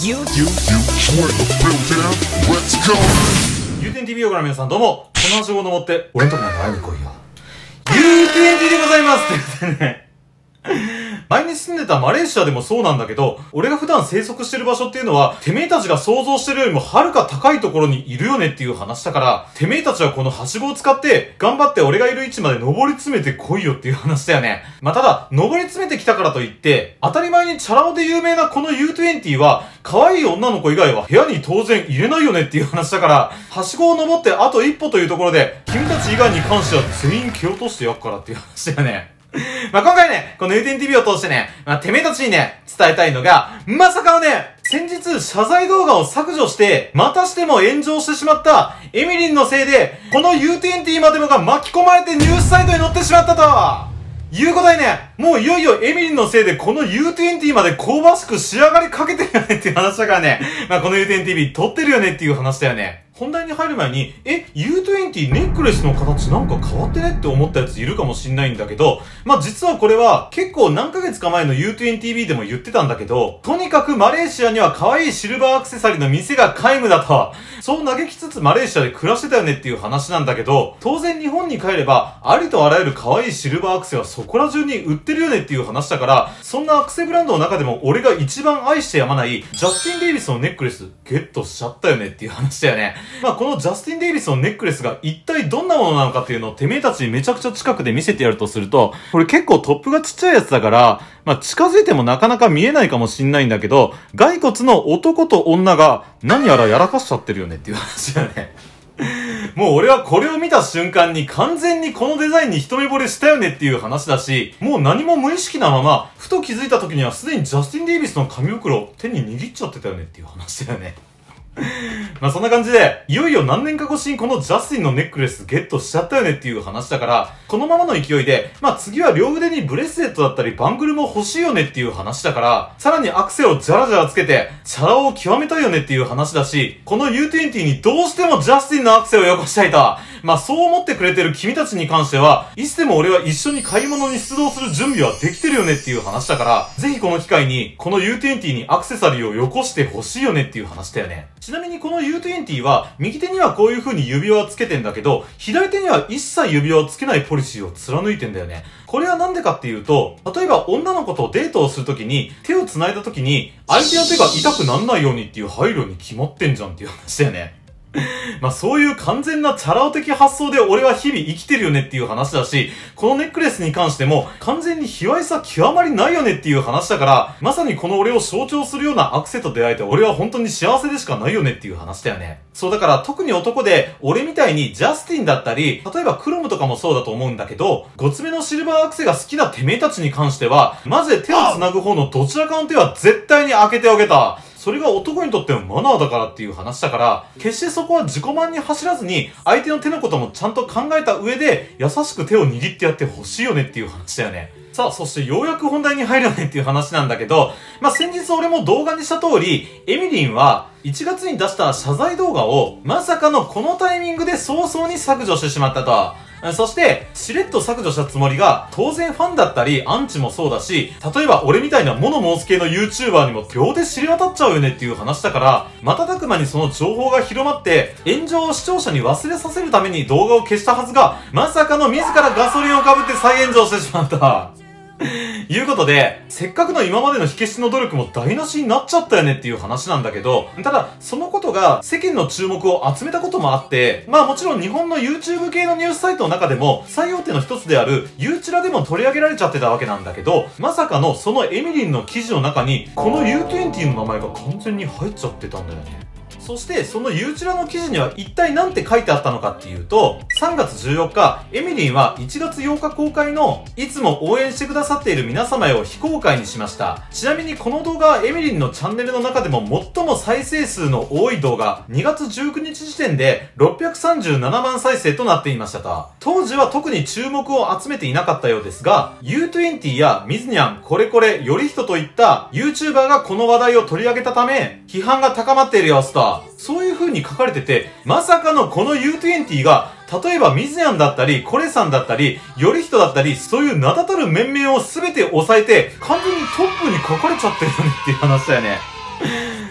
U10TV をご覧の皆さんどうも、このはしごを登って俺んとこまで会いに来いよ。U10 でございますって言ってね。前に住んでたマレーシアでもそうなんだけど、俺が普段生息してる場所っていうのは、てめえたちが想像してるよりもはるか高いところにいるよねっていう話だから、てめえたちはこのはしごを使って、頑張って俺がいる位置まで登り詰めてこいよっていう話だよね。まあ、ただ、登り詰めてきたからといって、当たり前にチャラ男で有名なこの U20 は、可愛い女の子以外は部屋に当然入れないよねっていう話だから、はしごを登ってあと一歩というところで、君たち以外に関しては全員蹴落としてやっからっていう話だよね。まあ、今回ね、この U10TV を通してね、てめえたちにね、伝えたいのが、まさかのね、先日謝罪動画を削除して、またしても炎上してしまった、エミリンのせいで、この U10 までもが巻き込まれてニュースサイトに載ってしまったということでね、もういよいよエミリンのせいでこの U10 まで香ばしく仕上がりかけてるよねっていう話だからね、まあこの U10TV 撮ってるよねっていう話だよね。本題に入る前に、U20 ネックレスの形なんか変わってねって思ったやついるかもしんないんだけど、まあ、実はこれは結構何ヶ月か前の U20TV でも言ってたんだけど、とにかくマレーシアには可愛いシルバーアクセサリーの店が皆無だと。そう嘆きつつマレーシアで暮らしてたよねっていう話なんだけど、当然日本に帰れば、ありとあらゆる可愛いシルバーアクセはそこら中に売ってるよねっていう話だから、そんなアクセブランドの中でも俺が一番愛してやまない、ジャスティン・デイビスのネックレスゲットしちゃったよねっていう話だよね。まあ、このジャスティン・デイビスのネックレスが一体どんなものなのかっていうのをてめえたちにめちゃくちゃ近くで見せてやるとすると、これ結構トップがちっちゃいやつだから、まあ、近づいてもなかなか見えないかもしんないんだけど、骸骨の男と女が何やらやらかしちゃってるよねっていう話だよね。もう俺はこれを見た瞬間に完全にこのデザインに一目惚れしたよねっていう話だし、もう何も無意識なまま、ふと気づいた時にはすでにジャスティン・デイビスの紙袋を手に握っちゃってたよねっていう話だよね。まあそんな感じで、いよいよ何年か越しにこのジャスティンのネックレスゲットしちゃったよねっていう話だから、このままの勢いで、まあ次は両腕にブレスレットだったりバングルも欲しいよねっていう話だから、さらにアクセをジャラジャラつけて、チャラを極めたいよねっていう話だし、この U20 にどうしてもジャスティンのアクセをよこしたいと。まあそう思ってくれてる君たちに関しては、いつでも俺は一緒に買い物に出動する準備はできてるよねっていう話だから、ぜひこの機会に、この U20 にアクセサリーをよこして欲しいよねっていう話だよね。ちなみにこの U20 は、右手にはこういう風に指輪をつけてんだけど、左手には一切指輪をつけないポリシーを貫いてんだよね。これはなんでかっていうと、例えば女の子とデートをするときに、手を繋いだときに、相手の手が痛くなんないようにっていう配慮に決まってんじゃんっていう話だよね。まあそういう完全なチャラ男的発想で俺は日々生きてるよねっていう話だし、このネックレスに関しても完全に卑猥さ極まりないよねっていう話だから、まさにこの俺を象徴するようなアクセと出会えて俺は本当に幸せでしかないよねっていう話だよね。そうだから特に男で俺みたいにジャスティンだったり、例えばクロムとかもそうだと思うんだけど、ごつめのシルバーアクセが好きなてめえたちに関しては、まず手を繋ぐ方のどちらかの手は絶対に開けてあげた。それが男にとってのマナーだからっていう話だから、決してそこは自己満に走らずに、相手の手のこともちゃんと考えた上で、優しく手を握ってやってほしいよねっていう話だよね。さあ、そしてようやく本題に入るよねっていう話なんだけど、まあ、先日俺も動画にした通り、エミリンは1月に出した謝罪動画を、まさかのこのタイミングで早々に削除してしまったと。そして、しれっと削除したつもりが、当然ファンだったり、アンチもそうだし、例えば俺みたいな物申す系の YouTuber にも秒で知れ渡っちゃうよねっていう話だから、瞬く間にその情報が広まって、炎上を視聴者に忘れさせるために動画を消したはずが、まさかの自らガソリンをかぶって再炎上してしまった。いうことで、せっかくの今までの火消しの努力も台無しになっちゃったよねっていう話なんだけど、ただ、そのことが世間の注目を集めたこともあって、まあもちろん日本の YouTube 系のニュースサイトの中でも、最大手の一つである U チラでも取り上げられちゃってたわけなんだけど、まさかのそのエミリンの記事の中に、この U20 の名前が完全に入っちゃってたんだよね。そしてその U チラの記事には一体なんて書いてあったのかっていうと、3月14日、エミリンは1月8日公開のいつも応援してくださっている皆様へを非公開にしました。ちなみにこの動画はエミリンのチャンネルの中でも最も再生数の多い動画、2月19日時点で637万再生となっていましたと。当時は特に注目を集めていなかったようですが、U20 やミズニャン、これこれ、よりひとといった YouTuber がこの話題を取り上げたため、批判が高まっている様子と、そういう風に書かれてて、まさかのこの U20 が、例えばミズヤンだったり、コレさんだったり、よりひとだったり、そういう名だたる面々を全て抑えて、完全にトップに書かれちゃってるよねっていう話だよね。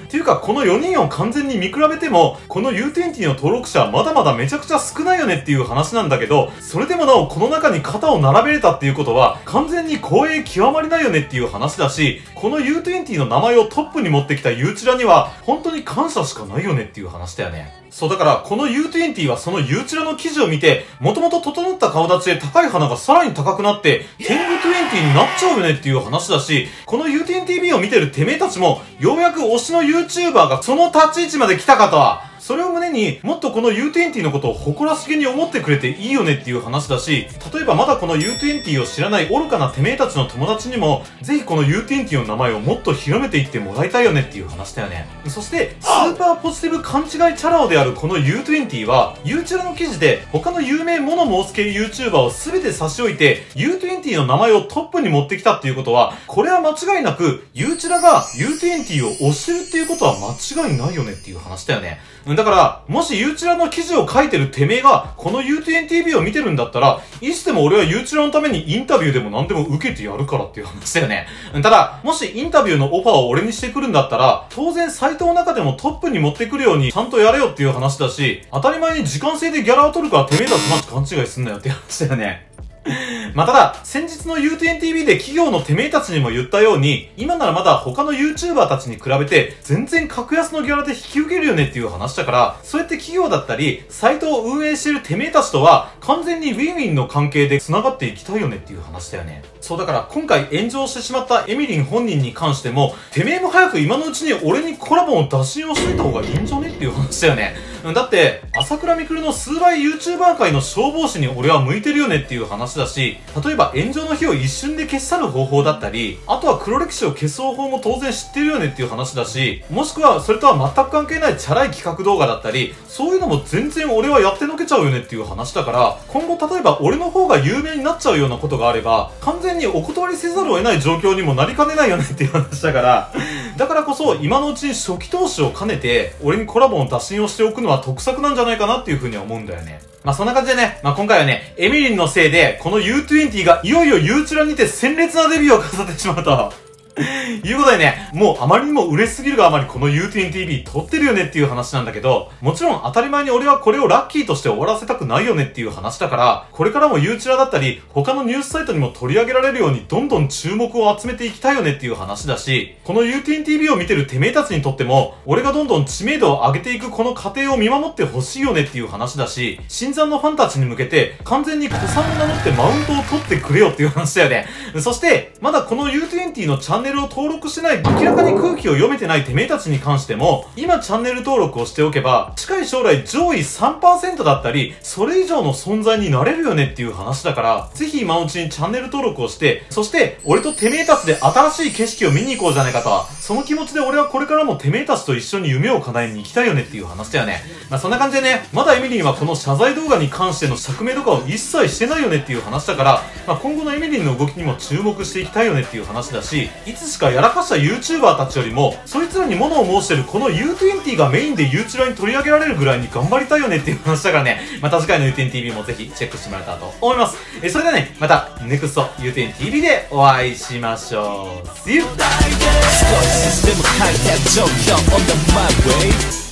っていうか、この4人を完全に見比べても、この U20 の登録者はまだまだめちゃくちゃ少ないよねっていう話なんだけど、それでもなおこの中に肩を並べれたっていうことは、完全に光栄極まりないよねっていう話だし、この U20 の名前をトップに持ってきたユーチラには、本当に感謝しかないよねっていう話だよね。そう、だから、この U20 はそのユーチラの記事を見て、もともと整った顔立ちで高い鼻がさらに高くなって、天狗20になっちゃうよねっていう話だし、この U10TV を見てるてめえたちも、ようやく推しの YouTuber がその立ち位置まで来たかとは、それを胸にもっとこの U20 のことを誇らしげに思ってくれていいよねっていう話だし、例えばまだこの U20 を知らない愚かなてめえたちの友達にも、ぜひこの U20 の名前をもっと広めていってもらいたいよねっていう話だよね。そして、スーパーポジティブ勘違いチャラ男であるこの U20 は、ユーチュラの記事で他の有名モノ申す系 YouTuber を全て差し置いて、U20 の名前をトップに持ってきたっていうことは、これは間違いなく、ユーチュラが U20 を推してるっていうことは間違いないよねっていう話だよね。だから、もし U チラの記事を書いてるてめえが、この U10TV を見てるんだったら、いつでも俺は U チラのためにインタビューでも何でも受けてやるからっていう話だよね。ただ、もしインタビューのオファーを俺にしてくるんだったら、当然サイトの中でもトップに持ってくるようにちゃんとやれよっていう話だし、当たり前に時間制でギャラを取るからてめえたちマジ勘違いすんなよっていう話だよね。まあ、ただ、先日の U10TV で企業のてめえたちにも言ったように、今ならまだ他の YouTuber たちに比べて、全然格安のギャラで引き受けるよねっていう話だから、そうやって企業だったり、サイトを運営してるてめえたちとは、完全にウィンウィンの関係で繋がっていきたいよねっていう話だよね。そうだから今回炎上してしまったエミリン本人に関しても、てめえも早く今のうちに俺にコラボの打診をしといた方がいいんじゃねっていう話だよね。だって、朝倉未来の数倍 YouTuber 界の消防士に俺は向いてるよねっていう話だし、例えば炎上の日を一瞬で消し去る方法だったり、あとは黒歴史を消す方法も当然知ってるよねっていう話だし、もしくはそれとは全く関係ないチャラい企画動画だったり、そういうのも全然俺はやってのけちゃうよねっていう話だから、今後例えば俺の方が有名になっちゃうようなことがあれば、完全にお断りせざるを得ない状況にもなりかねないよねっていう話だから、だからこそ今のうちに初期投資を兼ねて、俺にコラボの打診をしておくのは得策なんじゃないかなっていうふうには思うんだよね。まあそんな感じでね、まあ今回はね、エミリンのせいで、この U20 がいよいよ U チュラにて鮮烈なデビューを飾ってしまうと。いうことでね、もうあまりにも嬉しすぎるがあまりこの U10TV 撮ってるよねっていう話なんだけど、もちろん当たり前に俺はこれをラッキーとして終わらせたくないよねっていう話だから、これからも U チュラだったり、他のニュースサイトにも取り上げられるようにどんどん注目を集めていきたいよねっていう話だし、この U10TV を見てるてめえたちにとっても、俺がどんどん知名度を上げていくこの過程を見守ってほしいよねっていう話だし、新参のファンたちに向けて完全に子さんを名乗ってマウントを取ってくれよっていう話だよね。そして、まだこの U20 のチャンネルを登録してない明らかに空気を読めてないてめえたちに関しても、今チャンネル登録をしておけば、近い将来上位 3% だったり、それ以上の存在になれるよねっていう話だから、ぜひ今のうちにチャンネル登録をして、そして、俺とてめえたちで新しい景色を見に行こうじゃないかと。その気持ちで俺はこれからもてめえたちと一緒に夢を叶えに行きたいよねっていう話だよね。まあそんな感じでね、まだエミリンはこの謝罪動画に関しての釈明とかを一切してないよねっていう話だから、まあ今後のエミリンの動きにも注目していきたいよねっていう話だし、いつしかやらかした YouTuber たちよりも、そいつらに物を申してるこの U20 がメインで U チュラに取り上げられるぐらいに頑張りたいよねっていう話だからね、また次回の U10TV もぜひチェックしてもらえたらと思います。それではね、また NEXT U10TV でお会いしましょう。See you!